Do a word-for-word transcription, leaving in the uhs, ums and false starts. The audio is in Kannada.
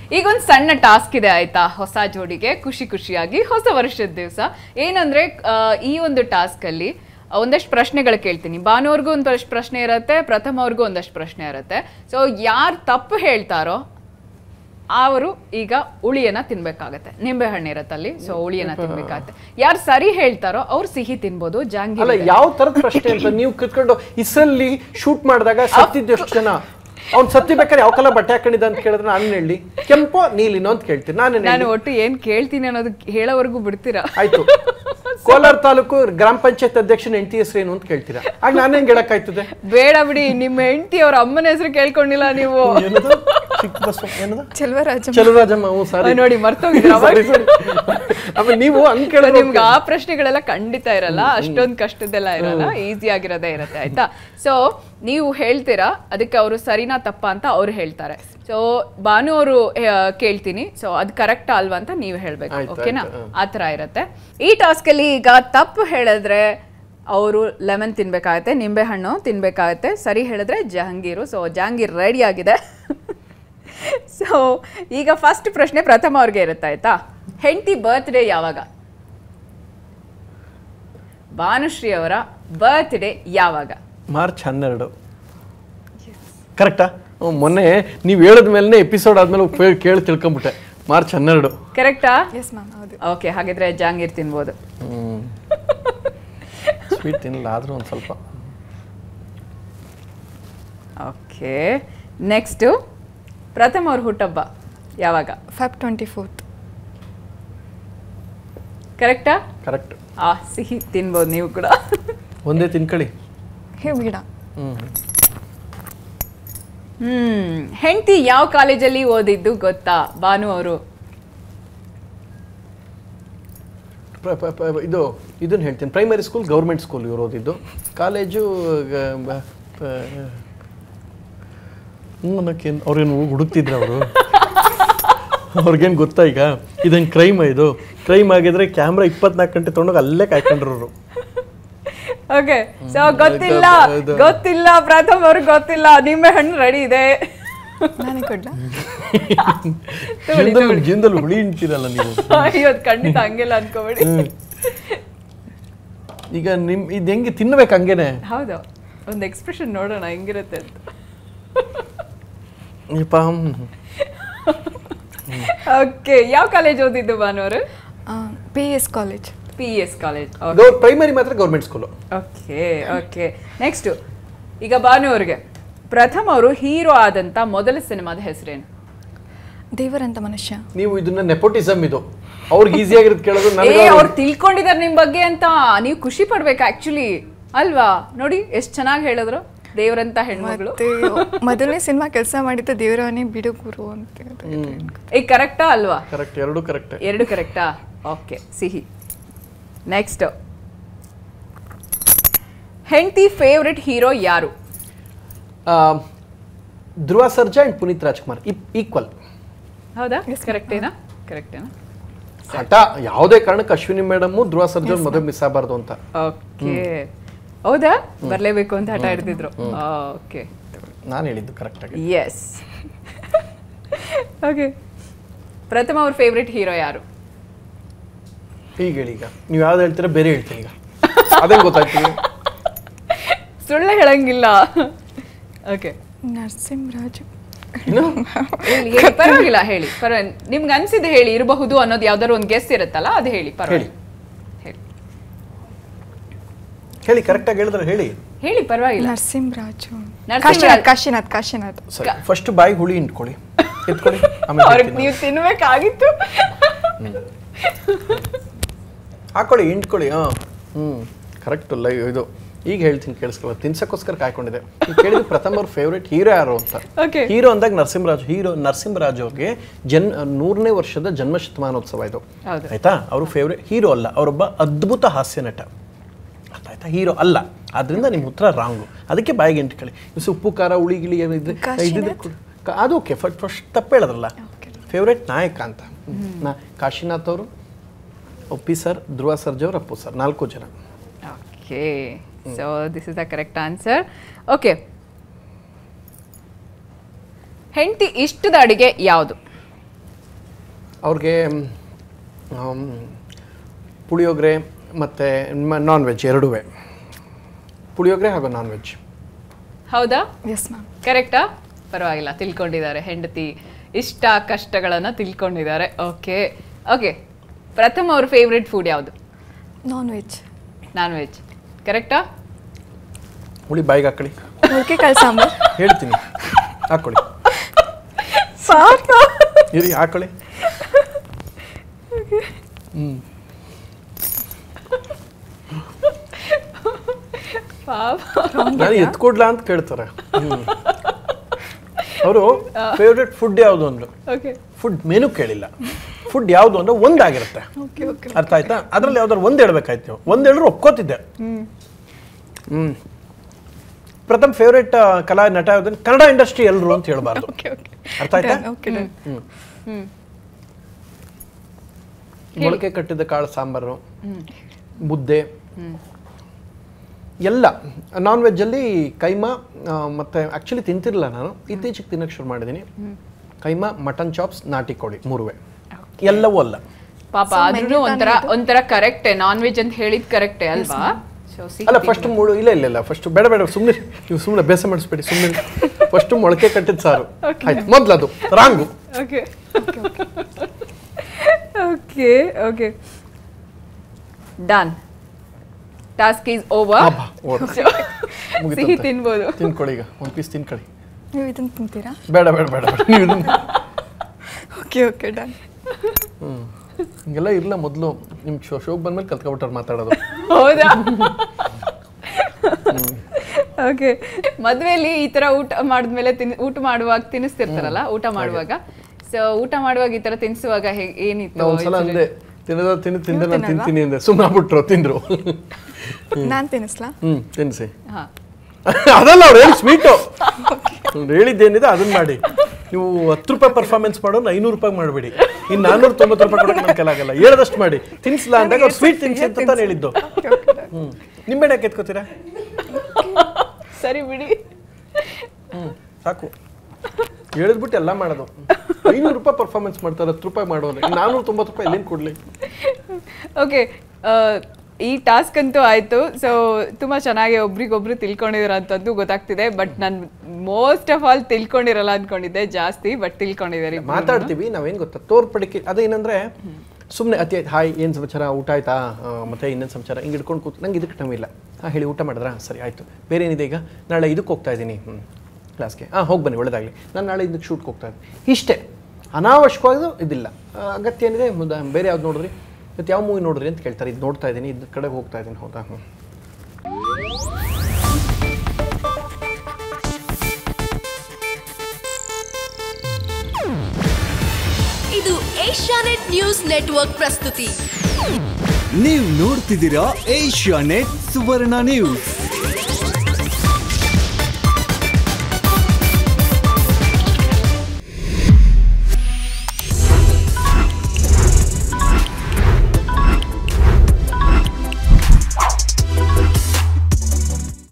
ಈಗ ಒಂದು ಸಣ್ಣ ಟಾಸ್ಕ್ ಇದೆ ಆಯ್ತಾ ಹೊಸ ಜೋಡಿಗೆ ಖುಷಿ ಖುಷಿಯಾಗಿ ಹೊಸ ವರ್ಷದ ದಿವಸ ಏನಂದ್ರೆ ಈ ಒಂದು ಟಾಸ್ಕ್ ಅಲ್ಲಿ ಒಂದಷ್ಟು ಪ್ರಶ್ನೆಗಳು ಕೇಳ್ತೀನಿ. ಭಾನುವರ್ಗೂ ಒಂದಷ್ಟು ಪ್ರಶ್ನೆ ಇರುತ್ತೆ, ಪ್ರಥಮ ಅವ್ರಿಗೂ ಒಂದಷ್ಟು ಪ್ರಶ್ನೆ ಇರುತ್ತೆ. ಸೊ ಯಾರು ತಪ್ಪು ಹೇಳ್ತಾರೋ ಅವರು ಈಗ ಉಳಿಯನ್ನ ತಿನ್ಬೇಕಾಗತ್ತೆ. ನಿಂಬೆ ಹಣ್ಣು ಇರತ್ತಲ್ಲಿ, ಸೊ ಉಳಿಯನ್ನ ತಿನ್ಬೇಕಾಗತ್ತೆ. ಯಾರು ಸರಿ ಹೇಳ್ತಾರೋ ಅವ್ರು ಸಿಹಿ ತಿನ್ಬೋದು. ಜಾಂಗಿ ಯಾವ ತರದ ಪ್ರಶ್ನೆ ಅಂತ ನೀವು ಕಿತ್ಕೊಂಡು ಇಸಲ್ಲಿ ಶೂಟ್ ಮಾಡಿದಾಗ ಸತ್ತಿದ್ದು ಎಷ್ಟು ಜನ, ಅವ್ನು ಸತ್ತಿ ಬೇಕಾದ್ರೆ ಯಾವ ಕಲರ್ ಬಟ್ಟೆ ಹಾಕೊಂಡಿದ್ದ ಅಂತ ಕೇಳಿದ್ರೆ ನಾನು ಹೇಳಿ ಕೆಂಪೋ ನೀಲಿನೋ ಅಂತ ಕೇಳ್ತೀನಿ. ನಾನು ನಾನು ಒಟ್ಟು ಏನ್ ಕೇಳ್ತೀನಿ ಅನ್ನೋದು ಹೇಳೋವರೆಗೂ ಬಿಡ್ತೀರಾ? ಆಯ್ತು. ಕೋಲಾರ ತಾಲೂಕು ಗ್ರಾಮ ಪಂಚಾಯತ್ ಅಧ್ಯಕ್ಷನ ಹೆಂಡತಿ ಹೆಸರು ಏನು ಅಂತ ಕೇಳ್ತೀರಾ? ಆಗ ನಾನು ಹೆಂಗ್ ಹೇಳಕ್ಕಾಯ್ತದೆ? ಬೇಡ ಬಿಡಿ, ನಿಮ್ಮ ಹೆಂಡತಿ ಅವ್ರ ಅಮ್ಮನ ಹೆಸರು ಕೇಳ್ಕೊಂಡಿಲ್ಲ ನೀವು. ಚೆಲುವರಾಜಮ್ಮ. ಸಾರಿ ನೋಡಿ ಮರ್ತೋಗಿದ್ರ. ಆಮೇಲೆ ನೀವು ಹಂಗ್ ಕೇಳ ನಿಮ್ಗೆ ಆ ಪ್ರಶ್ನೆಗಳೆಲ್ಲ ಖಂಡಿತ ಇರಲ್ಲ, ಅಷ್ಟೊಂದು ಕಷ್ಟದೆಲ್ಲ ಇರಲ್ಲ, ಈಸಿ ಆಗಿರೋದೇ ಇರುತ್ತೆ ಆಯ್ತಾ. ಸೊ ನೀವು ಹೇಳ್ತೀರಾ, ಅದಕ್ಕೆ ಅವರು ಸರಿನಾ ತಪ್ಪ ಅಂತ ಅವ್ರು ಹೇಳ್ತಾರೆ. ಸೊ ಭಾನು ಅವರು ಕೇಳ್ತೀನಿ, ಸೊ ಅದು ಕರೆಕ್ಟಾ ಅಲ್ವಾ ಅಂತ ನೀವು ಹೇಳ್ಬೇಕು. ಓಕೆನಾ? ಆ ಥರ ಇರುತ್ತೆ ಈ ಟಾಸ್ಕ್ ಅಲ್ಲಿ. ಈಗ ತಪ್ಪು ಹೇಳಿದ್ರೆ ಅವರು ಲೆಮನ್ ತಿನ್ಬೇಕಾಗತ್ತೆ, ನಿಂಬೆ ಹಣ್ಣು ತಿನ್ಬೇಕಾಗತ್ತೆ. ಸರಿ ಹೇಳಿದ್ರೆ ಜಹಾಂಗೀರು. ಸೊ ಜಹಾಂಗೀರ್ ರೆಡಿ ಆಗಿದೆ. ಸೊ ಈಗ ಫಸ್ಟ್ ಪ್ರಶ್ನೆ ಪ್ರಥಮ ಅವ್ರಿಗೆ ಇರುತ್ತೆ ಆಯ್ತಾ. ಹೆಂಡತಿ ಬರ್ತ್ಡೇ ಯಾವಾಗ? ಭಾನುಶ್ರೀ ಅವರ ಬರ್ತ್ಡೇ ಯಾವಾಗ? ಮಾರ್ಚ್ ಹನ್ನೆರಡು. ಕರೆಕ್ಟಾ? ಮೊನ್ನೆ ನೀವು ಹೇಳಿದ ಮೇಲೆ ಎಪಿಸೋಡ್ ಆದ್ಮೇಲೆ ಕೇಳಿ ತಿಳ್ಕೊಂಬಿಟ್ಟೆ. ಮಾರ್ಚ್ ಹನ್ನೆರಡು ಕರೆಕ್ಟಾ? ಓಕೆ, ಹಾಗಿದ್ರೆ ಜಾಂಗೀರ್ ತಿನ್ಬೋದು. ಸ್ವೀಟ್ ತಿನ್ನಲ್ಲ ಆದ್ರೂ ಒಂದು ಸ್ವಲ್ಪ. ಓಕೆ, ನೆಕ್ಸ್ಟು ಪ್ರಥಮ ಅವ್ರ ಹುಟ್ಟಬ್ಬ ಯಾವಾಗ? Feb twenty fourth. ಕರೆಕ್ಟಾ? ಕರೆಕ್ಟ್. ಆ ಸಿಹಿ ತಿನ್ಬೋದು ನೀವು ಕೂಡ. ಒಂದೇ ತಿನ್ಕೊಳ್ಳಿ. ಬೇಡ. ಹ್ಮ್ ಹ್ಮ್ ಹೆಂಡತಿ ಯಾವ ಕಾಲೇಜಲ್ಲಿ ಓದಿದ್ದು ಗೊತ್ತಾ ಭಾನು ಅವರು? ಇದು ಇದನ್ನ ಹೇಳ್ತೀನಿ. ಪ್ರೈಮರಿ ಸ್ಕೂಲ್, ಗೌರ್ಮೆಂಟ್ ಸ್ಕೂಲ್ ಇವ್ರು ಓದಿದ್ದು. ಕಾಲೇಜು ಅನ್ನಕ್ಕೆ ಅವ್ರೇನು ಹುಡುಕ್ತಿದ್ರು ಅವರು. ಅವ್ರಿಗೇನು ಗೊತ್ತಾ ಈಗ ಇದನ್ನು ಕ್ರೈಮ್, ಇದು ಕ್ರೈಮ್ ಆಗಿದ್ರೆ ಕ್ಯಾಮ್ರಾ ಇಪ್ಪತ್ನಾಲ್ಕು ಗಂಟೆ ತೊಗೊಂಡೋಗಿ ಅಲ್ಲೇ ಕಾಯ್ಕೊಂಡ್ರು ಅವರು. ಓಕೆ, ಸೊ ಗೊತ್ತಿಲ್ಲ ಗೊತ್ತಿಲ್ಲ ಪ್ರಥಮ್ ಅವ್ರಿಗೆ ಗೊತ್ತಿಲ್ಲ. ನಿಂಬೆ ಹಣ್ಣು ರೆಡಿ ಇದೆ. ನಾನೇ ಕೊಡ್ಲಾ? ಜೀವನದಲ್ಲಿ ಹುಳಿ ಇಂತೀರಲ್ಲ ನೀವು. ಇವತ್ತು ಖಂಡಿತ ಹಂಗೆಲ್ಲ ಅನ್ಕೋಬೇಡಿ. ಈಗ ನಿಮ್ ಇದು ಹೆಂಗೆ ತಿನ್ಬೇಕು ಹಂಗೇನೆ? ಹೌದು, ಒಂದು ಎಕ್ಸ್ಪ್ರೆಷನ್ ನೋಡೋಣ ಹೆಂಗಿರುತ್ತೆ ಅಂತ. ಓಕೆ, ಯಾವ ಕಾಲೇಜ್ ಓದಿದ್ದು ಭಾನುವರು? P S college. P S college. Primary ಮಾತ್ರ government school. Okay okay next ಈಗ ಭಾನು ಅವ್ರಿಗೆ ಪ್ರಥಮ ಅವರು ಹೀರೋ ಆದಂತ ಮೊದಲ ಸಿನಿಮಾದ ಹೆಸರೇನು? ದೇವರಂತ ಮನುಷ್ಯ. ನೀವು ಇದನ್ನ ನೆಪೋಟಿಸಮ್, ಇದು ಅವ್ರಿಗೆ ಈಸಿ ಆಗಿರೋದು ಕೇಳೋದು. ಅವ್ರು ತಿಳ್ಕೊಂಡಿದ್ದಾರೆ ನಿಮ್ ಬಗ್ಗೆ ಅಂತ ನೀವು ಖುಷಿ ಪಡ್ಬೇಕು ಆಕ್ಚುಲಿ, ಅಲ್ವಾ? ನೋಡಿ ಎಷ್ಟು ಚೆನ್ನಾಗಿ ಹೇಳಿದ್ರು. ದೇವರಂತ ಹೆಣ್ಮಗಳು. ಮೊದಲನೇ ಸಿನಿಮಾ ಕೆಲಸ ಮಾಡಿದ್ದು ದೇವರವನೇ ಬಿಡು ಗುರು ಅಂತ. ಈಗ ಕರೆಕ್ಟಾ ಅಲ್ವಾ? ಕರೆಕ್ಟ್, ಎರಡು ಕರೆಕ್ಟ್. ಎರಡು ಕರೆಕ್ಟಾ? ಓಕೆ, ಸಿಹಿ. ನೆಕ್ಸ್ಟ್, ಹೆಂಡತಿ ಫೇವ್ರೆಟ್ ಹೀರೋ ಯಾರು? Dhruva Sarja and Puneeth Rajkumar equal. ಹೌದಾ? ಕರೆಕ್ಟೇನಾ? ಕರೆಕ್ಟೇನಾ? ಹಠ ಯಾವುದೇ ಕಾರಣಕ್ಕೆ ಅಶ್ವಿನಿ ಮೇಡಮ್ ಧ್ರುವ ಸರ್ಜಾ ಮದುವೆ ಮಿಸ್ ಆಗಬಾರ್ದು ಅಂತ. ಓಕೆ, ಹೌದಾ? ಬರ್ಲೇಬೇಕು ಅಂತ ಹಠ ಹಿಡಿದಿದ್ರು. ಓಕೆ, ನಾನು ಹೇಳಿದ್ದು ಕರೆಕ್ಟ್ ಆಗಿ. ಎಸ್. ಓಕೆ, ಪ್ರಥಮ ಅವ್ರ ಫೇವ್ರೆಟ್ ಹೀರೋ ಯಾರು? ಈಗ ಹೇಳಿ. ಈಗ ನೀವು ಯಾವ್ದು ಹೇಳ್ತೀರಾ ಬೇರೆ ಹೇಳ್ತೀನಿ. ಈಗ ಅದೇ ಗೊತ್ತಾಗ್ತೀವಿ. ಸುಳ್ಳು ಹೇಳಂಗಿಲ್ಲ. ಓಕೆ, ನರಸಿಂಹರಾಜು. ಪರವಾಗಿಲ್ಲ ಹೇಳಿ, ಪರ ನಿಮ್ಗೆ ಅನ್ಸಿದೆ ಹೇಳಿ. ಇರಬಹುದು ಅನ್ನೋದು ಯಾವ್ದಾದ್ರು ಒಂದು ಗೆಸ್ ಇರುತ್ತಲ್ಲ, ಅದು ಹೇಳಿ. ಪರವಾಗಿಲ್ಲ ಹೇಳಿ ಹೇಳಿ ಕರೆಕ್ಟ್ ಆಗಿ ಹೇಳಿದ್ರೆ ಹೇಳಿ ಹೇಳಿ ಪರವಾಗಿಲ್ಲ. ನರಸಿಂಹರಾಜು. ಕಾಶಿನಾಥ್. ಕಾಶಿನಾಥ್ ಕಾಶಿನಾಥ್ ಫಸ್ಟ್ ಬಾಯಿ ಹುಳಿ ಇಟ್ಕೊಳ್ಳಿ, ಎತ್ಕೊಳ್ಳಿ. ಅವ್ರಿಗೆ ನೀವು ತಿನ್ಬೇಕಾಗಿತ್ತು. ಹಾಕೊಳ್ಳಿ, ಇಂಟ್ಕೊಳ್ಳಿ. ಹಾಂ, ಹ್ಞೂ ಕರೆಕ್ಟ್. ಲೈವ್ ಇದು ಈಗ ಹೇಳ್ತೀನಿ ಕೇಳಿಸ್ಕೊಳ್ಳೋ. ತಿನ್ಸಕ್ಕೋಸ್ಕರ ಕಾಯ್ಕೊಂಡಿದೆ. ಈಗ ಕೇಳಿದ್ರು ಪ್ರಥಮ ಅವ್ರ ಫೇವ್ರೇಟ್ ಹೀರೋ ಯಾರು ಅಂತ. ಹೀರೋ ಅಂದಾಗ ನರಸಿಂಹರಾಜು. ಹೀರೋ ನರಸಿಂಹರಾಜು ಅವ್ರಿಗೆ ಜನ್ ನೂರನೇ ವರ್ಷದ ಜನ್ಮ ಶತಮಾನೋತ್ಸವ ಇದು, ಆಯ್ತಾ? ಅವರು ಫೇವ್ರೇಟ್ ಹೀರೋ ಅಲ್ಲ, ಅವರೊಬ್ಬ ಅದ್ಭುತ ಹಾಸ್ಯ ನಟ, ಆಯ್ತಾ? ಹೀರೋ ಅಲ್ಲ. ಆದ್ರಿಂದ ನಿಮ್ಮ ಉತ್ತರ ರಾಂಗು. ಅದಕ್ಕೆ ಬಾಯಿಗೆ ಇಂಟ್ಕೊಳ್ಳಿ. ಉಪ್ಪು ಖಾರ ಹುಳಿ ಗಿಳಿ ಏನಿದ್ರೆ ಇದ್ದಿದ್ರೆ ಅದು ಓಕೆ. ಫಸ್ಟ್ ಫಸ್ಟ್ ತಪ್ಪು ಹೇಳೋದ್ರಲ್ಲ. ಫೇವ್ರೇಟ್ ನಾಯಕ ಅಂತ ನಾ ಕಾಶಿನಾಥ್ ಅವರು, ಒಪ್ಪಿ ಸರ್, ಧ್ರುವ ಸರ್ಜಾ ಅವರು, ಅಪ್ಪು ಸರ್, ನಾಲ್ಕು ಜನ. Okay, so this is the correct answer. Okay, ಹೆಂಡತಿ ಇಷ್ಟದ ಅಡಿಗೆ ಯಾವುದು? ಅವ್ರಿಗೆ ಪುಳಿಯೋಗರೆ ಮತ್ತು ನಾನ್ ವೆಜ್ ಎರಡೂ ಪುಳಿಯೋಗರೆ ಹಾಗೂ ನಾನ್ ವೆಜ್. ಹೌದಾ? Yes ma'am. ಕರೆಕ್ಟಾ? ಪರವಾಗಿಲ್ಲ, ತಿಳ್ಕೊಂಡಿದ್ದಾರೆ. ಹೆಂಡತಿ ಇಷ್ಟ ಕಷ್ಟಗಳನ್ನು ತಿಳ್ಕೊಂಡಿದ್ದಾರೆ. ಓಕೆ ಓಕೆ ಪ್ರಥಮ್ ಅವ್ರ ಫೇವ್ರೆಟ್ ಫುಡ್ ಯಾವುದು? Non veg. ನಾನ್ ವೆಜ್ ಕರೆಕ್ಟಾ? ಹುಳಿ ಬಾಯಿಗೆ ಹಾಕೊಳ್ಳಿ. ಮೊಳಕೆ ಕಾಳು ಸಾಂಬಾರ್ ಹೇಳ್ತೀನಿ, ಹಾಕೊಳ್ಳಿ. ಇರಿ ಹಾಕೊಳ್ಳಿ. ಹ್ಞೂ ನಾನು ಎತ್ಕೊಡ್ಲಾ ಅಂತ ಕೇಳ್ತಾರೆ. ಅವರು ಫೇವ್ರೆಟ್ ಫುಡ್ ಯಾವುದು ಅಂದ್ರು. ಫುಡ್ ಮೆನು ಕೇಳಿಲ್ಲ, ಫುಡ್ ಯಾವುದು ಅಂದ್ರೆ ಒಂದಾಗಿರುತ್ತೆ. ಅರ್ಥ ಆಯ್ತಾ? ಅದ್ರಲ್ಲಿ ಯಾವ್ದಾದ್ರು ಒಂದ್ ಹೇಳ್ಬೇಕಾಯ್ತು. ನೀವು ಒಂದ್ ಹೇಳಿದ್ರು ಒಪ್ಕೋತಿದ್ದೆ. ಹ್ಮ್ ಪ್ರಥಮ್ ಫೇವ್ರೆಟ್ ಕಲಾ ನಟ ಯಾವ್ದು? ಕನ್ನಡ ಇಂಡಸ್ಟ್ರಿ ಎಲ್ಲರೂ ಅಂತ ಹೇಳ್ಬಾರ್ದು. ಅರ್ಥ ಆಯ್ತಾ? ಮೊಳಕೆ ಕಟ್ಟಿದ ಕಾಳು ಸಾಂಬಾರು, ಮುದ್ದೆ ಎಲ್ಲ. ನಾನ್ ವೆಜ್ಜಲ್ಲಿ ಕೈಮಾ ಮತ್ತು ಆ್ಯಕ್ಚುಲಿ ತಿಂತಿರಲಿಲ್ಲ ನಾನು, ಇತ್ತೀಚೆಗೆ ತಿನ್ನಕ್ಕೆ ಶುರು ಮಾಡಿದ್ದೀನಿ. ಕೈಮಾ, ಮಟನ್ ಚಾಪ್ಸ್, ನಾಟಿ ಕೋಳಿ ಮೂರುವೆ ಎಲ್ಲವೂ ಅಲ್ಲ. ಪಾಪ ಆದ್ರೂ ಒಂಥರ ಒಂಥರ ಕರೆಕ್ಟೇ, ನಾನ್ ವೆಜ್ ಅಂತ ಹೇಳಿದ್ ಕರೆಕ್ಟೇ ಅಲ್ವಾ? ಅಲ್ಲ ಫಸ್ಟ್ ಮೂಳು ಇಲ್ಲ ಇಲ್ಲ ಇಲ್ಲ ಫಸ್ಟ್ ಬೇಡ ಬೇಡ ಸುಮ್ಮನೆ ನೀವು ಸುಮ್ಮನೆ ಬೇಸ ಮಾಡಿಸ್ಬೇಡಿ ಸುಮ್ಮನೆ. ಫಸ್ಟ್ ಮೊಳಕೆ ಕಟ್ಟಿದ ಸಾರು ಆಯ್ತು ಮೊದಲು, ಅದು wrong. Okay okay okay done. Task is over. ಸಿಹಿ ತಿನ್ಬೋದು. ತಿನ್ಕೊಳ್ಳಿ, ಈಗ ಒಂದು ಪೀಸ್ ತಿನ್ಕೊಳ್ಳಿ. ನೀವು ಇದನ್ನು ತಿಂತೀರಾ? ಬೇಡ ಬೇಡ ಬೇಡ ಬೇಡ ನೀವು ಇದನ್ನು. Okay okay done. ಹ್ಞೂ ಹಿಂಗೆಲ್ಲ ಇರಲ್ಲ. ಮೊದಲು ನಿಮ್ಮ ಶೋ ಶೋಗೆ ಬಂದ್ಮೇಲೆ ಕಲ್ತ್ಕೊಬಿಟ್ಟಾರೆ ಮಾತಾಡೋದು. ಹೌದಾ? ಓಕೆ ಮದುವೆಯಲ್ಲಿ ಈ ಥರ ಊಟ ಮಾಡಿದ್ಮೇಲೆ ತಿನ್ ಊಟ ಮಾಡುವಾಗ ತಿನ್ನಿಸ್ತಿರ್ತಾರಲ್ಲ, ಊಟ ಮಾಡುವಾಗ. ಸೊ ಊಟ ಮಾಡುವಾಗ ಈ ಥರ ತಿನ್ನಿಸುವಾಗ ಹೇಗೆ ಏನಿತ್ತು? ಒಂದ್ಸಲ ಅಂದೆ ತಿನ್ನೋದ ತಿನ್ನು ತಿಂದೆ ನಾನು ತಿಂತೀನಿ ಅಂದೆ, ಸುಮ್ಮನೆ ಬಿಟ್ರು ತಿಂದ್ರು. ನಾನು ತಿನ್ನಿಸ್ಲಾ? ಹ್ಞೂ ತಿನ್ನಿಸಿ. ಅದಲ್ಲ ಅವ್ರು ಹೇಳಿ ಸ್ವೀಟು ಹೇಳಿದ್ದೇನಿದೆ ಅದನ್ನ ಮಾಡಿ. ನೀವು ಹತ್ತು ರೂಪಾಯಿ ಪರ್ಫಾರ್ಮೆನ್ಸ್ ಮಾಡೋದು ಐನೂರು ರೂಪಾಯಿ ಮಾಡಬೇಡಿ. ಇನ್ನು ನಾನ್ನೂರ ತೊಂಬತ್ತು ರೂಪಾಯಿ ಕೊಡೋಕೆ ನನ್ನ ಕೈಲಾಗಲ್ಲ. ಹೇಳದಷ್ಟು ಮಾಡಿ. ತಿನ್ನಿಸ್ಲಾ ಅಂದಾಗ ಅವ್ರು ಸ್ವೀಟ್ ತಿನ್ನಿಸಿ ಅಂತ ತಾನು ಹೇಳಿದ್ದು. ಹ್ಞೂ ನಿಂಬೆಣ್ಣೆ ಯಾಕೆ ಎತ್ಕೋತೀರಾ? ಸರಿ ಬಿಡಿ. ಹ್ಞೂ ಸಾಕು ಹೇಳಿದ್ಬಿಟ್ಟು ಎಲ್ಲ ಮಾಡೋದು. ಐನೂರು ರೂಪಾಯಿ ಪರ್ಫಾರ್ಮೆನ್ಸ್ ಮಾಡ್ತಾರೆ, ಹತ್ತು ರೂಪಾಯಿ ಮಾಡೋದು. ನಾನ್ನೂರ ತೊಂಬತ್ತು ರೂಪಾಯಿ ಎಲ್ಲಿಂದ ಕೊಡಲಿ? ಓಕೆ ಈ ಟಾಸ್ಕ್ ಅಂತೂ ಆಯಿತು. ಸೊ ತುಂಬ ಚೆನ್ನಾಗಿ ಒಬ್ರಿಗೊಬ್ರು ತಿಳ್ಕೊಂಡಿದ್ದೀರ ಅಂತಂದು ಗೊತ್ತಾಗ್ತಿದೆ. ಬಟ್ ನಾನು ಮೋಸ್ಟ್ ಆಫ್ ಆಲ್ ತಿಳ್ಕೊಂಡಿರಲ್ಲ ಅಂದ್ಕೊಂಡಿದ್ದೆ ಜಾಸ್ತಿ, ಬಟ್ ತಿಳ್ಕೊಂಡಿದ್ದೀರಿ. ಮಾತಾಡ್ತೀವಿ ನಾವೇನು ಗೊತ್ತಾ, ತೋರ್ಪಡಿಕೆ ಅದೇನಂದ್ರೆ ಸುಮ್ಮನೆ ಅತಿ ಆಯ್ತು ಹಾಯ್ ಏನು ಸಮಾಚಾರ, ಊಟ ಆಯ್ತಾ, ಮತ್ತೆ ಇನ್ನೊಂದು ಸಮಾಚಾರ ಹಿಂಗೆ ಇಟ್ಕೊಂಡು ಕೂತು ನಂಗೆ ಇದಕ್ಕೆ ಟೈಮ್ ಇಲ್ಲ. ಹಾಂ ಹೇಳಿ ಊಟ ಮಾಡಿದ್ರಾ? ಸರಿ ಆಯಿತು. ಬೇರೆ ಏನಿದೆ ಈಗ? ನಾಳೆ ಇದಕ್ಕೆ ಹೋಗ್ತಾ ಇದ್ದೀನಿ ಹ್ಞೂ ಕ್ಲಾಸ್ಗೆ. ಹಾಂ ಹೋಗಿ ಬನ್ನಿ ಒಳ್ಳೆದಾಗಲಿ. ನಾನು ನಾಳೆ ಇದಕ್ಕೆ ಶೂಟ್ಗೆ ಹೋಗ್ತಾ ಇದ್ದೀನಿ. ಇಷ್ಟೇ, ಅನಾವಶ್ಯಕವಾಗೂ ಇದಿಲ್ಲ. ಅಗತ್ಯ ಏನಿದೆ ಬೇರೆ ಯಾವ್ದು ನೋಡಿದ್ರಿ, ಮತ್ತು ಯಾವ ಮೂವಿ ನೋಡಿದ್ರಿ ಅಂತ ಕೇಳ್ತಾರೆ. ಇದು ನೋಡ್ತಾ ಇದ್ದೀನಿ, ಇದ್ರ ಕಡೆಗೆ ಹೋಗ್ತಾ ಇದ್ದೀನಿ. ಹೌದಾ? ಹ್ಞೂ ಇದು ಏಷ್ಯಾನೆಟ್ ನ್ಯೂಸ್ ನೆಟ್ವರ್ಕ್ ಪ್ರಸ್ತುತಿ. ನೀವು ನೋಡ್ತಿದ್ದೀರಾ ಏಷ್ಯಾನೆಟ್ ಸುವರ್ಣ ನ್ಯೂಸ್.